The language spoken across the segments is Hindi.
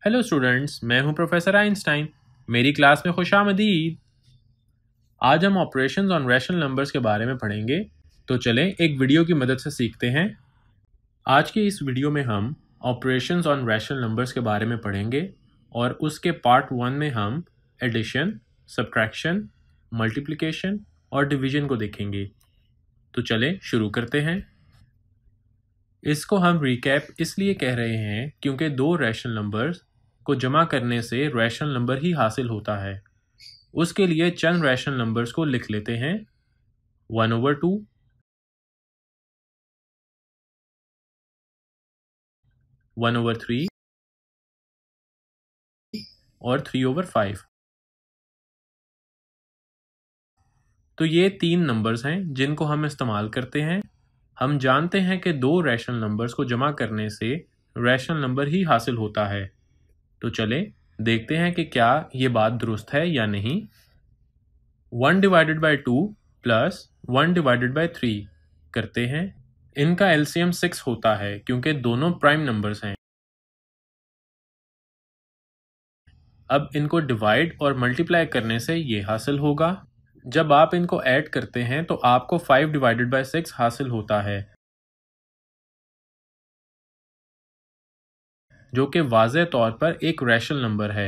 हेलो स्टूडेंट्स, मैं हूं प्रोफेसर आइंस्टाइन। मेरी क्लास में खुशामदीद। आज हम ऑपरेशंस ऑन रैशनल नंबर्स के बारे में पढ़ेंगे। तो चलें एक वीडियो की मदद से सीखते हैं। आज के इस वीडियो में हम ऑपरेशंस ऑन रैशनल नंबर्स के बारे में पढ़ेंगे और उसके पार्ट 1 में हम एडिशन, सब्ट्रैक्शन, मल्टीप्लिकेशन और डिवीजन को देखेंगे। तो चलें शुरू करते हैं। इसको हम रिकैप इसलिए कह रहे हैं क्योंकि दो रैशनल नंबर्स को जमा करने से रैशनल नंबर ही हासिल होता है। उसके लिए चंद रैशनल नंबर्स को लिख लेते हैं। 1/2, 1/3 और 3/5। तो ये तीन नंबर्स हैं जिनको हम इस्तेमाल करते हैं। हम जानते हैं कि दो रैशनल नंबर्स को जमा करने से रैशनल नंबर ही हासिल होता है। तो चलें देखते हैं कि क्या ये बात दुरुस्त है या नहीं। 1/2 प्लस 1/3 करते हैं। इनका एलसीएम 6 होता है क्योंकि दोनों प्राइम नंबर्स हैं। अब इनको डिवाइड और मल्टीप्लाई करने से ये हासिल होगा। जब आप इनको ऐड करते हैं तो आपको 5/6 हासिल होता है, जो कि वाज़ेह तौर पर एक रैशनल नंबर है।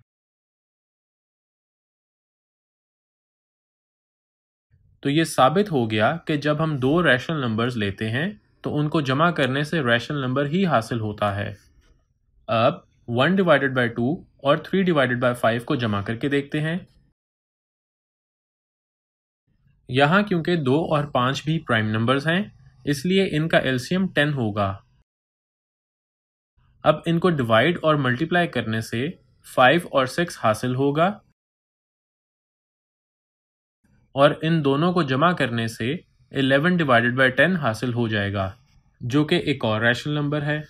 तो ये साबित हो गया कि जब हम दो रैशनल नंबर्स लेते हैं तो उनको जमा करने से रैशनल नंबर ही हासिल होता है। अब 1/2 और 3/5 को जमा करके देखते हैं। यहाँ क्योंकि 2 और 5 भी प्राइम नंबर्स हैं, इसलिए इनका एलसीएम 10 होगा। अब इनको डिवाइड और मल्टीप्लाई करने से 5 और 6 हासिल होगा और इन दोनों को जमा करने से 11/10 हासिल हो जाएगा, जो कि एक और रैशनल नंबर है।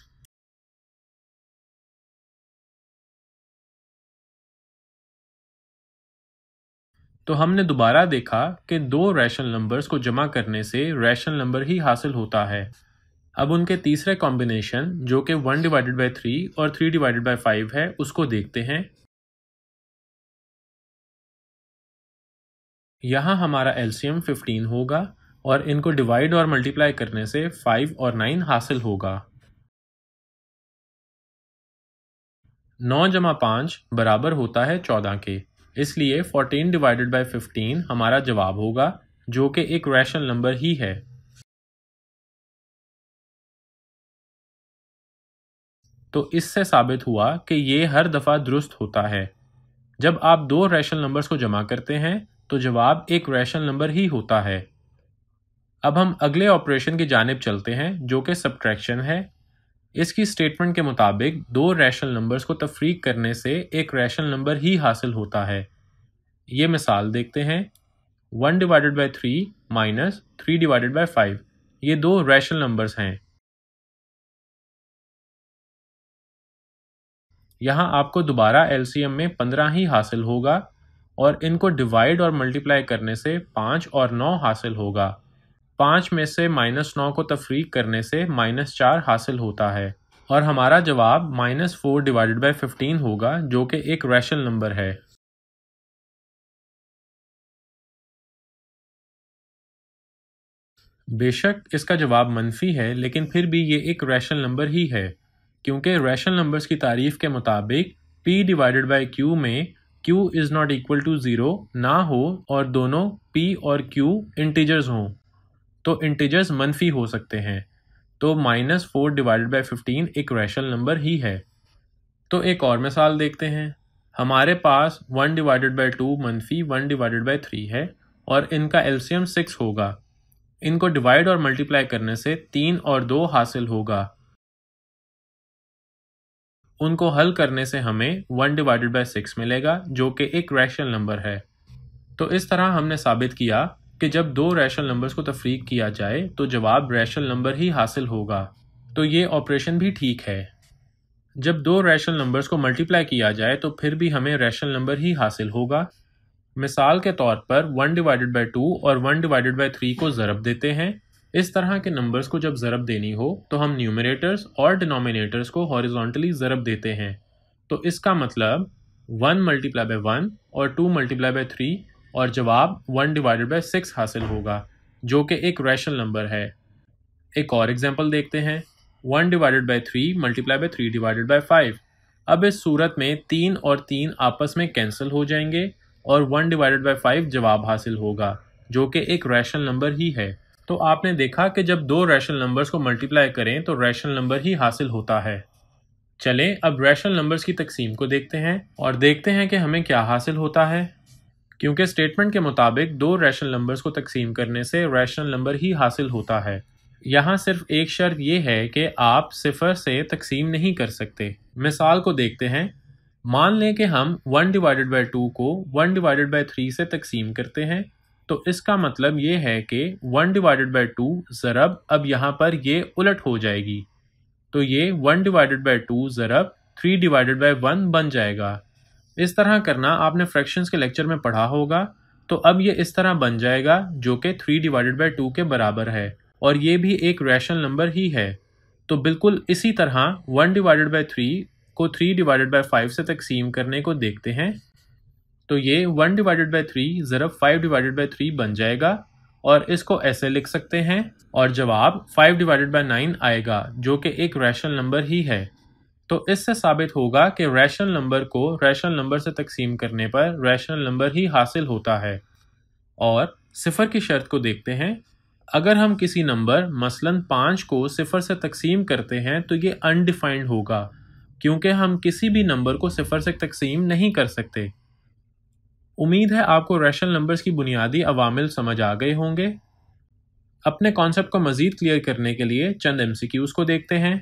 तो हमने दोबारा देखा कि दो रैशनल नंबर्स को जमा करने से रैशनल नंबर ही हासिल होता है। अब उनके तीसरे कॉम्बिनेशन जो कि 1/3 और 3/5 है उसको देखते हैं। यहाँ हमारा एलसीएम 15 होगा और इनको डिवाइड और मल्टीप्लाई करने से 5 और 9 हासिल होगा। 9 जमा 5 बराबर होता है 14 के, इसलिए 14/15 हमारा जवाब होगा, जो कि एक रैशनल नंबर ही है। तो इससे साबित हुआ कि ये हर दफ़ा दुरुस्त होता है। जब आप दो रैशनल नंबर्स को जमा करते हैं तो जवाब एक रैशनल नंबर ही होता है। अब हम अगले ऑपरेशन की जानिब चलते हैं जो कि सब्ट्रैक्शन है। इसकी स्टेटमेंट के मुताबिक दो रैशनल नंबर्स को तफरीक करने से एक रैशनल नंबर ही हासिल होता है। ये मिसाल देखते हैं। 1/3 माइनस 3/5 ये दो रैशनल नंबर्स हैं। यहाँ आपको दोबारा एलसीएम में 15 ही हासिल होगा और इनको डिवाइड और मल्टीप्लाई करने से 5 और 9 हासिल होगा। 5 में से -9 को तफरीक करने से -4 हासिल होता है और हमारा जवाब -4/15 होगा, जो कि एक रैशनल नंबर है। बेशक इसका जवाब मनफी है, लेकिन फिर भी ये एक रैशनल नंबर ही है, क्योंकि रैशनल नंबर्स की तारीफ के मुताबिक p/q में q is not equal to 0 ना हो और दोनों p और q इंटीजर्स हों, तो इंटीजर्स मनफी हो सकते हैं। तो -4/15 एक रैशनल नंबर ही है। तो एक और मिसाल देखते हैं। हमारे पास 1/2 मनफी 1/3 है और इनका एलसीएम 6 होगा। इनको डिवाइड और मल्टीप्लाई करने से 3 और 2 हासिल होगा। उनको हल करने से हमें 1/6 मिलेगा, जो कि एक रैशनल नंबर है। तो इस तरह हमने साबित किया कि जब दो रैशनल नंबर्स को तफरीक किया जाए तो जवाब रैशनल नंबर ही हासिल होगा। तो ये ऑपरेशन भी ठीक है। जब दो रैशनल नंबर्स को मल्टीप्लाई किया जाए तो फिर भी हमें रैशनल नंबर ही हासिल होगा। मिसाल के तौर पर 1/2 और 1/3 को ज़रब देते हैं। इस तरह के नंबर्स को जब ज़रब देनी हो तो हम न्यूमरेटर्स और डिनोमिनेटर्स को हॉरिजॉन्टली ज़रब देते हैं। तो इसका मतलब 1 मल्टीप्लाई बाय 1 और 2 मल्टीप्लाई बाय 3 और जवाब 1 डिवाइडेड बाय 6 हासिल होगा, जो कि एक रैशनल नंबर है। एक और एग्जांपल देखते हैं। 1 divided by 3 multiply by 3 divided by 5। अब इस सूरत में 3 और 3 आपस में कैंसिल हो जाएंगे और 1 डिवाइडेड बाय 5 जवाब हासिल होगा, जो कि एक रैशनल नंबर ही है। तो आपने देखा कि जब दो रैशनल नंबर्स को मल्टीप्लाई करें तो रैशनल नंबर ही हासिल होता है। चलें अब रैशनल नंबर्स की तकसीम को देखते हैं और देखते हैं कि हमें क्या हासिल होता है। क्योंकि स्टेटमेंट के मुताबिक दो रैशनल नंबर्स को तकसीम करने से रैशनल नंबर ही हासिल होता है। यहाँ सिर्फ एक शर्त यह है कि आप सिफर से तकसीम नहीं कर सकते। मिसाल को देखते हैं। मान लें कि हम 1 डिवाइडेड बाय 2 को 1 डिवाइडेड बाय 3 से तकसीम करते हैं, तो इसका मतलब ये है कि 1 डिवाइडेड बाय 2 ज़रब अब यहाँ पर ये उलट हो जाएगी, तो ये 1 डिवाइडेड बाय 2 ज़रब 3 डिवाइडेड बाय 1 बन जाएगा। इस तरह करना आपने फ्रैक्शंस के लेक्चर में पढ़ा होगा। तो अब ये इस तरह बन जाएगा, जो कि 3 डिवाइडेड बाय 2 के बराबर है और ये भी एक रैशनल नंबर ही है। तो बिल्कुल इसी तरह 1 डिवाइडेड बाय 3 को 3 डिवाइडेड बाय 5 से तकसीम करने को देखते हैं। तो ये 1 डिवाइडेड बाय 3 ज़रब 5 डिवाइडेड बाय 3 बन जाएगा और इसको ऐसे लिख सकते हैं और जवाब 5 डिवाइडेड बाय 9 आएगा, जो कि एक रैशनल नंबर ही है। तो इससे साबित होगा कि रैशनल नंबर को रैशनल नंबर से तकसीम करने पर रैशनल नंबर ही हासिल होता है। और सिफर की शर्त को देखते हैं। अगर हम किसी नंबर मसलन 5 को सिफर से तकसीम करते हैं तो ये अनडिफाइंड होगा, क्योंकि हम किसी भी नंबर को सिफर से तकसीम नहीं कर सकते। उम्मीद है आपको रैशनल नंबर्स की बुनियादी अवामिल समझ आ गए होंगे। अपने कॉन्सेप्ट को मज़ीद क्लियर करने के लिए चंद MCQs को देखते हैं।